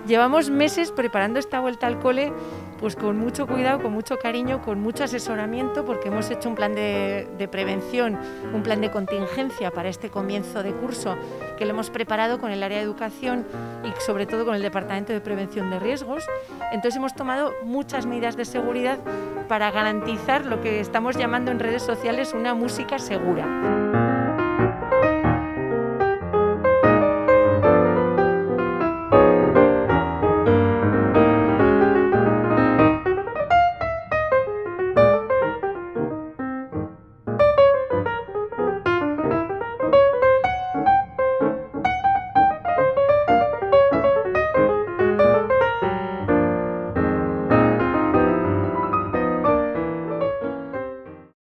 Llevamos meses preparando esta vuelta al cole, pues con mucho cuidado, con mucho cariño, con mucho asesoramiento, porque hemos hecho un plan de prevención, un plan de contingencia para este comienzo de curso, que lo hemos preparado con el área de educación y sobre todo con el Departamento de Prevención de Riesgos. Entonces hemos tomado muchas medidas de seguridad para garantizar lo que estamos llamando en redes sociales una música segura.